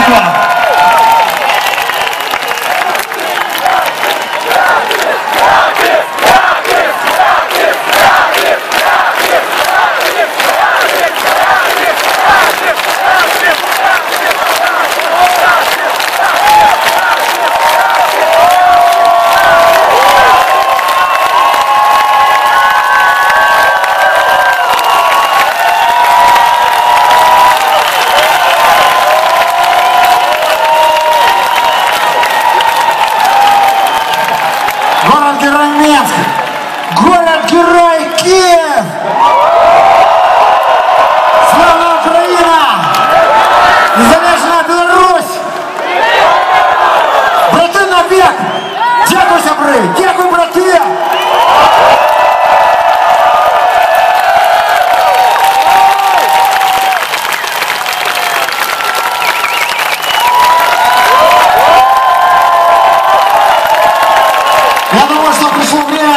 Спасибо. Город-герой Минск! Город-герой Киев! Слава Украина! Незалежна Беларусь! Брати навек! Дякую, сябри! Дякую, брати! Я думаю, что пришло время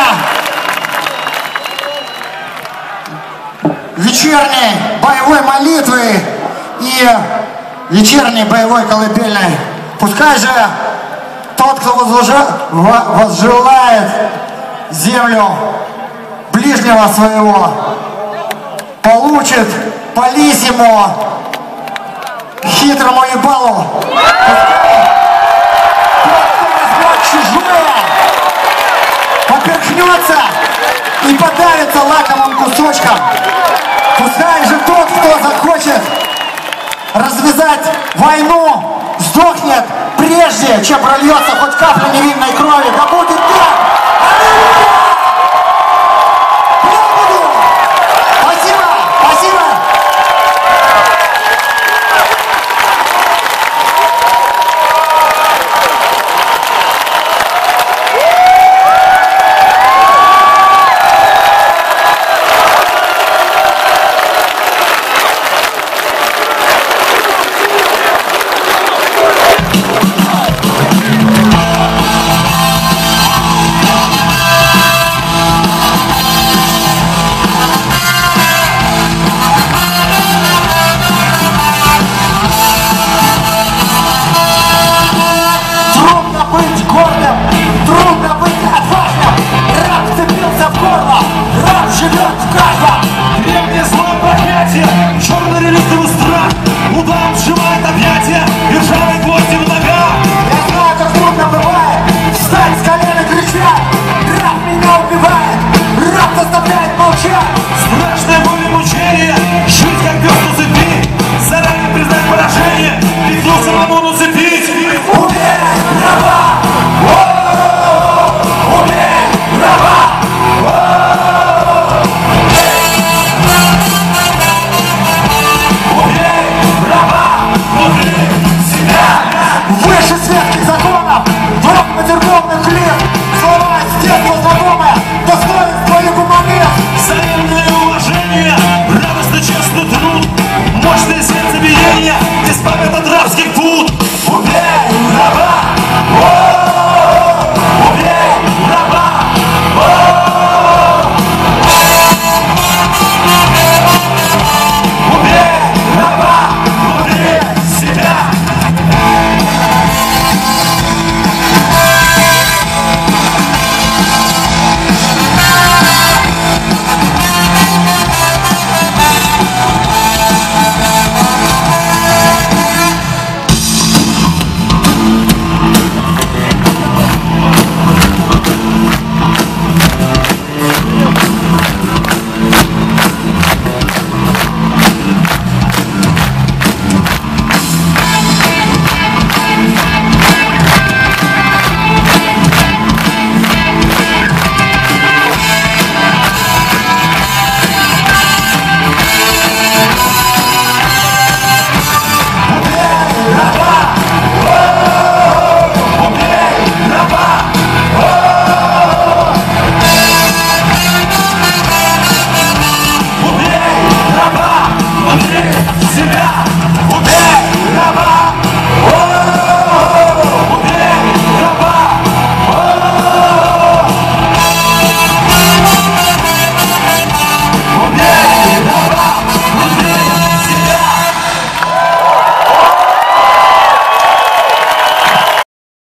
вечерней боевой молитвы и вечерней боевой колыбельной. Пускай же тот, кто возжелает землю ближнего своего, получит по лисьему хитрому ебалу. Чужое поперхнется и подавится лакомым кусочком. Пускай же тот, кто захочет развязать войну, сдохнет прежде, чем прольется хоть капля невинной крови. Да будет так!